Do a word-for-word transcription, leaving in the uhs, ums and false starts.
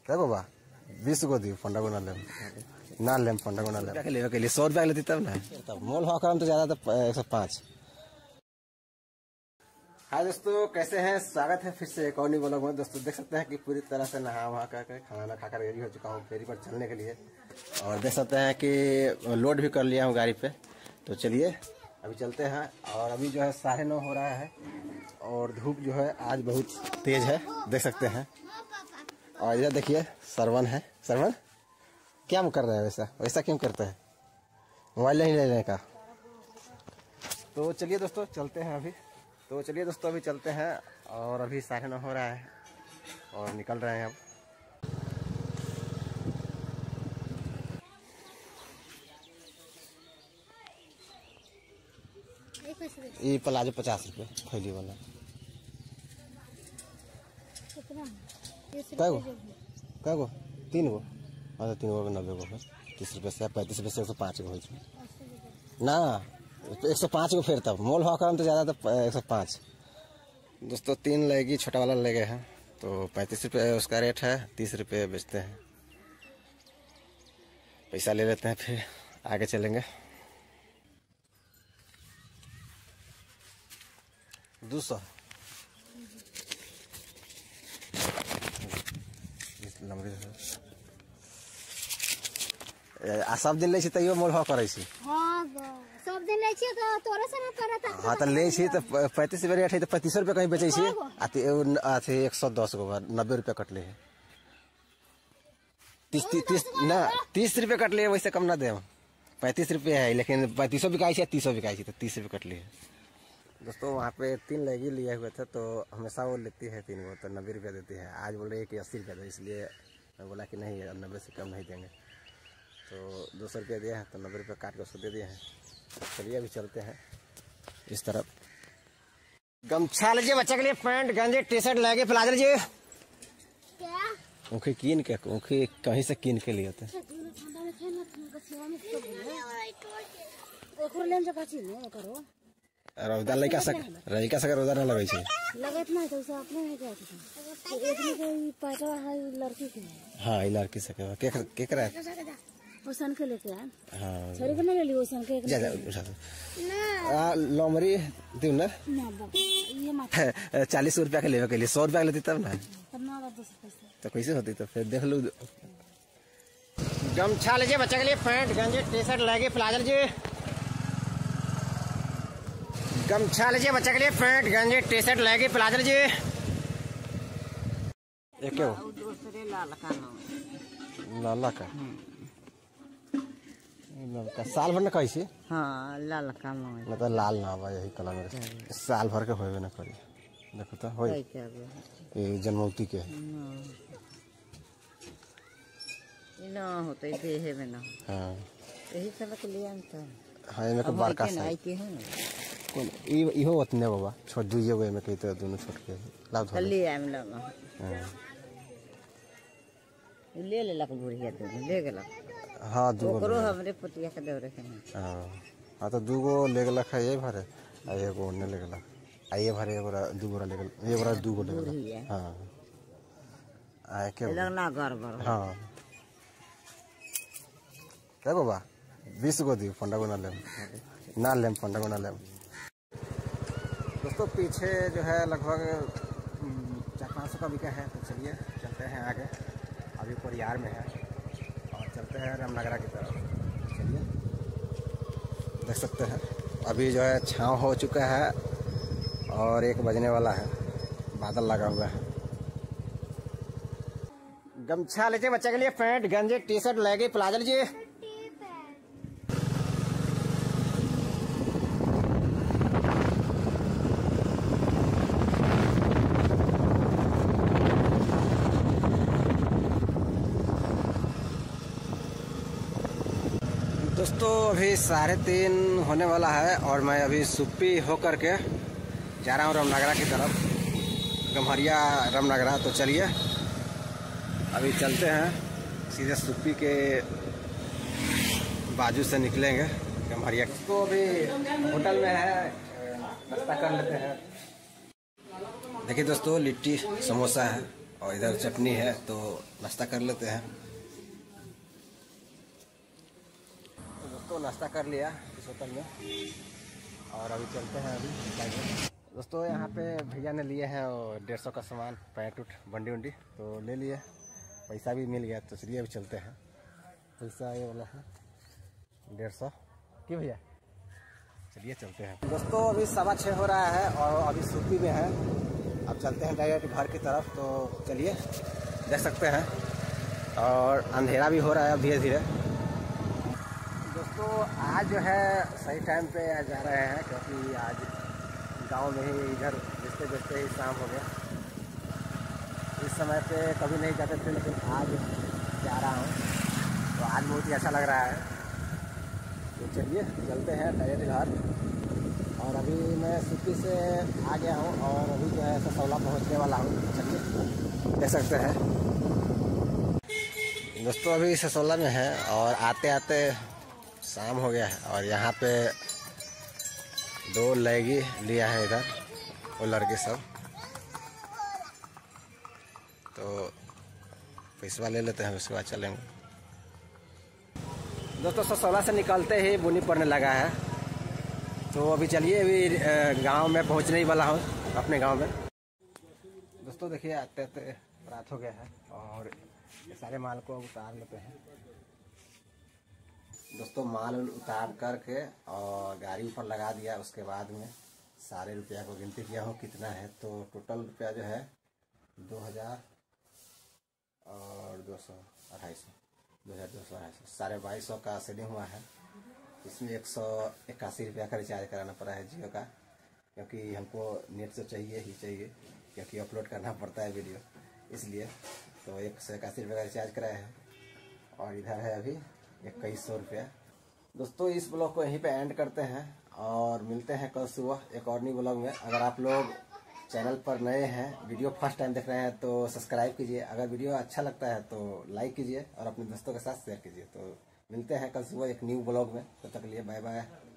देखो बा बीस गो दी पंडा को ना ले ना ले पंडा को ना ले के लेवे के लिए सौ रुपया लेती तब ना तब मोल भाव करम तो ज्यादा तो एक सौ पाँच। हाय दोस्तों, कैसे हैं? स्वागत है फिर से एक और नई ब्लॉग में। दोस्तों देख सकते हैं कि पूरी तरह से नहा वहा कर खाना खाकर रेडी हो चुका हूँ फेरी पर चलने के लिए। और देख सकते हैं कि लोड भी कर लिया हूँ गाड़ी पे। तो चलिए अभी चलते हैं। और अभी जो है साढ़े नौ हो रहा है और धूप जो है आज बहुत तेज है, देख सकते हैं। और इधर देखिए सरवन है। सरवन क्या कर रहा है? वैसा वैसा क्यों करता है? मोबाइल नहीं लेने का। तो चलिए दोस्तों चलते हैं अभी। तो चलिए दोस्तों अभी चलते हैं। और अभी साढ़े नौ हो रहा है और निकल रहे हैं अब। ये प्लाजो पचास रुपये थैली वाला। कै गो कै गो तीन गो अच्छा तीन गो नब्बे गो है। तीस रुपये से पैंतीस रुपये से एक सौ पाँच गो ना एक सौ पाँच गो फिर तब मोल भाव करम तो ज़्यादा तो एक सौ पाँच। दोस्तों तीन लेगी छोटा वाला ले गए हैं तो पैंतीस रुपये उसका रेट है, तीस रुपये बेचते हैं। पैसा ले लेते हैं फिर आगे चलेंगे। दो सौ आ सब दिन ले तैयो मोल भाव करे सब दिन ले तो तोरे से ना करत। हाँ तो ले तो पैंतीस रुपये रेट है तो पैंतीस रुपये कहीं बेचे आते एक सौ दस गो नब्बे रुपये कटले है। तीस तीस ना तीस रुपये कटले वैसे कम ना दे। पैंतीस रुपये है लेकिन पैंतीसों बिकाई है तीसों बिकाई तो तीस रुपये कटले है। दोस्तों वहाँ पे तीन लेगी लिए हुए थे तो हमेशा वो लेती है तीन गो तो नब्बे रुपया देती है। आज बोल रही है कि अस्सी रुपया दो, इसलिए मैं बोला कि नहीं नब्बे से कम नहीं देंगे। तो दो सौ रुपया दिया है तो नब्बे रुपया काट के उसको दे दिए हैं। चलिए अभी चलते हैं इस तरफ। गमछा लीजिए बच्चे के लिए, पैंट गंजी टी शर्ट लेके प्लाजो लीजिए। ऊँखी कीन के ऊँखी कहीं से कीन के लिए थे। रोजा लड़का सक लड़का सक रोजा ना लगे छे लगत ना तो अपने है क्या तो एक में पैसा है लड़की के। हां ई लड़की सक के के करा ओसन के लेके आ। हां छोरी के ले ली ओसन के जा जा उठा ना आ लोमरी दे ना ना ये मत चालीस रुपया के लेवे के लिए सौ रुपया लेती तब ना तब ना दस पैसा तो कैसे होती। तो फिर देख लो गमछा लीजिए बच्चे के लिए, पैंट गंजी टी शर्ट लेके प्लाजो लीजिए। गमछा लीजिए बच्चे के लिए, पैंट गंजी टी शर्ट लेके प्लाजो लीजिए। एक हो दूसरे लाल का नाम लाला का का साल भर न कैसे। हां लाल का नाम मतलब लाल ना बा यही कलर में साल भर के होवे न करी। देखो तो होई ये जन्मौती के ना होते देहे में ना। हां यही सब के लिए हम तो हां इमे के बड़का साइज के हैं कौन ई इहो ओतने बाबा छोट दुइये गो में कहते दोनों छोट के लाभ धो ले आम लगा। हां ले ले लक बुढ़िया तो ले गेला। हां दू ओकरो हमरे पुतिया के देवरे के। हां हां तो दू गो ले गेला है ये भरे आ एगो ओने ले गेला आ ये भरे एगो दू गो ले गेला एगो दू गो ले गेला। हां आ के लगना गड़बड़। हां देखो बा बीस गो दी पंडा को ना ले ना ले पंडा को ना ले। दोस्तों पीछे जो है लगभग चार पाँच सौ का बिका है। तो चलिए चलते हैं आगे। अभी परियार में है और चलते हैं रामनगरा की तरफ। चलिए देख सकते हैं अभी जो है छाँव हो चुका है और एक बजने वाला है, बादल लगा हुआ है। गमछा लीजिए बच्चे के लिए, पैंट गंजी टी शर्ट लेके प्लाजो लीजिए। दोस्तों अभी साढ़े तीन होने वाला है और मैं अभी सुप्पी होकर के जा रहा हूँ रामनगरा की तरफ, गम्हरिया रामनगरा। तो चलिए अभी चलते हैं सीधे सुप्पी के बाजू से निकलेंगे गम्हरिया। तो अभी होटल में है, नाश्ता कर लेते हैं। देखिए दोस्तों लिट्टी समोसा है और इधर चटनी है, तो नाश्ता कर लेते हैं। तो दोस्तों नाश्ता कर लिया इस होटल में और अभी चलते हैं अभी। दोस्तों यहाँ पे भैया ने लिए हैं और डेढ़ सौ का सामान, पैंट उठ बंडी उंडी तो ले लिए, पैसा भी मिल गया, तो चलिए अभी चलते हैं। पैसा ये वाला है डेढ़ सौ की भैया, चलिए चलते हैं। दोस्तों अभी सवा छः हो रहा है और अभी सूती में है, अब चलते हैं डायरेक्ट घर की तरफ। तो चलिए देख सकते हैं और अंधेरा भी हो रहा है अब धीरे धीरे। दोस्तों आज जो है सही टाइम पे जा रहे हैं, क्योंकि आज गांव में ही इधर बेचते बेचते ही शाम हो गया। इस समय पे कभी नहीं जाते थे, लेकिन आज जा रहा हूँ, तो आज बहुत ही अच्छा लग रहा है। तो चलिए चलते हैं डायरेक्ट घर। और अभी मैं सिटी से आ गया हूँ और अभी जो है ससौला पहुँचने वाला हूँ। चलिए देख सकते हैं दोस्तों अभी ससौला में है और आते आते शाम हो गया है। और यहाँ पे दो लैगी लिया है इधर वो लड़के सब, तो पैसा ले लेते हैं, उसके बाद चलेंगे। दोस्तों ससौला से निकलते ही बुनी पड़ने लगा है, तो अभी चलिए अभी गांव में पहुंचने ही वाला हूं अपने गांव में। दोस्तों देखिए आते आते रात हो गया है और ये सारे माल को उतार लेते हैं। दोस्तों माल उतार करके और गाड़ी ऊपर लगा दिया, उसके बाद में सारे रुपया को गिनती किया हूँ कितना है, तो टोटल रुपया जो है दो हज़ार और दो सौ अढ़ाई सौ दो हज़ार दो सौ अढ़ाई सौ साढ़े बाईस सौ का सेलिंग हुआ है। इसमें एक सौ इक्यासी रुपया का रिचार्ज कराना पड़ा है जियो का, क्योंकि हमको नेट तो चाहिए ही चाहिए, क्योंकि अपलोड करना पड़ता है वीडियो, इसलिए तो एक सौ इक्यासी रुपये का रिचार्ज कराया है। और इधर है अभी इक्कीस सौ रुपया। दोस्तों इस ब्लॉग को यहीं पे एंड करते हैं और मिलते हैं कल सुबह एक और न्यू ब्लॉग में। अगर आप लोग चैनल पर नए हैं, वीडियो फर्स्ट टाइम देख रहे हैं, तो सब्सक्राइब कीजिए। अगर वीडियो अच्छा लगता है तो लाइक कीजिए और अपने दोस्तों के साथ शेयर कीजिए। तो मिलते हैं कल सुबह एक न्यू ब्लॉग में, तब तक के लिए बाय बाय।